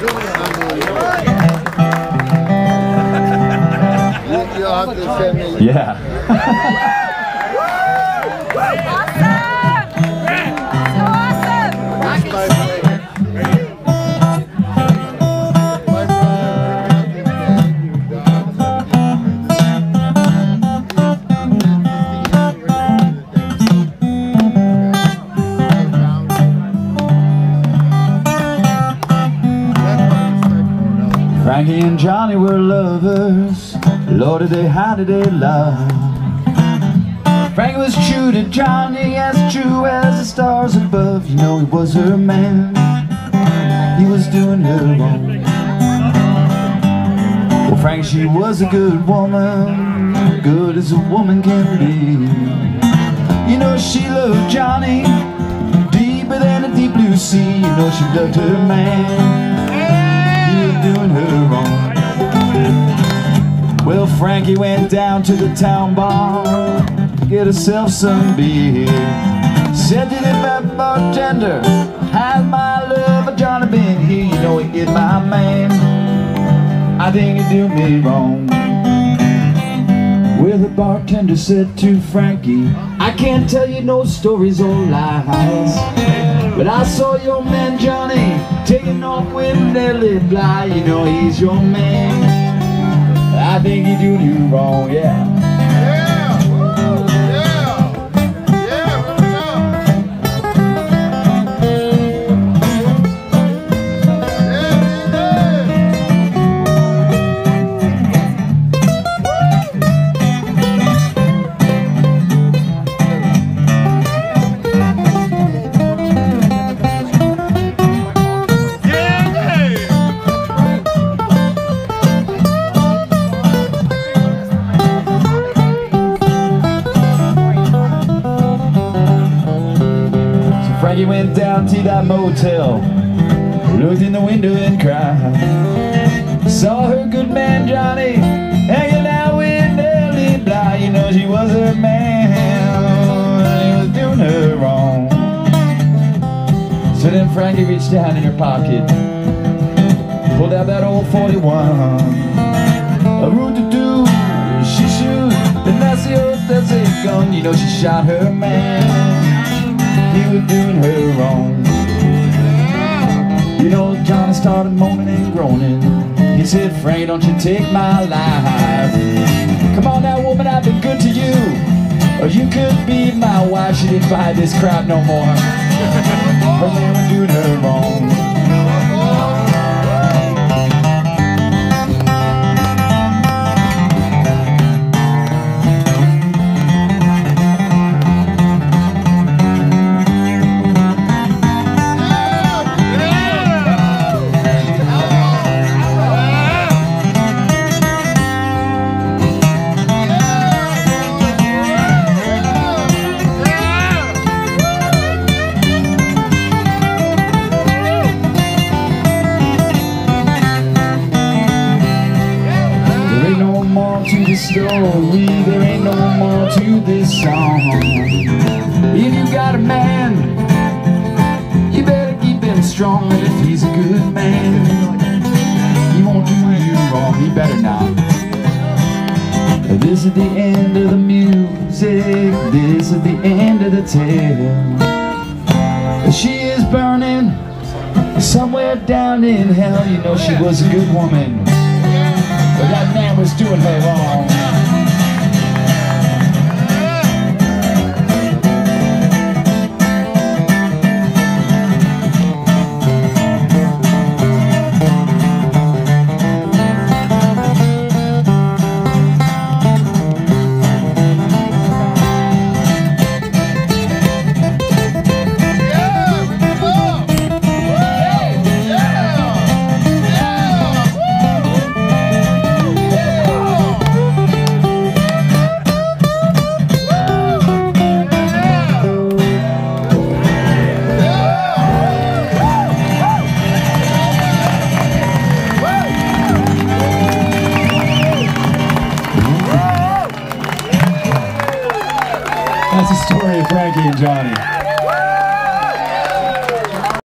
Yeah. Frankie and Johnny were lovers. Lord, did they, how did they love? Frankie was true to Johnny, as true as the stars above. You know, he was her man. He was doing her wrong. Well, Frankie, she was a good woman, good as a woman can be. You know, she loved Johnny deeper than a deep blue sea. You know, she loved her man. Doing her wrong. Well, Frankie went down to the town bar to get herself some beer. Said to the bartender, "Has my lover Johnny been here? You know he is my man. I think he do me wrong." Well, the bartender said to Frankie, "I can't tell you no stories or lies, but I saw your man Johnny taking off with Nellie Bly. You know he's your man. I think he do you wrong, yeah." Frankie went down to that motel, looked in the window and cried. Saw her good man Johnny hanging out with Nellie Bly. You know she was her man, he was doing her wrong. So then Frankie reached down in her pocket, pulled out that old 41. A root-to-do, she shoot, and that's the old, that's a gun. You know she shot her man. He was doing her wrong. You know, Johnny started moaning and groaning. He said, "Frank, don't you take my life. Come on now, woman, I've been good to you, or you could be my wife." She didn't buy this crap no more. Her man was doing her wrong. To the story, there ain't no more to this song. If you got a man, you better keep him strong. And if he's a good man, he won't do you wrong. He better not. This is the end of the music, this is the end of the tale. She is burning somewhere down in hell. You know she was a good woman, but that man was doing her wrong. That's the story of Frankie and Johnny.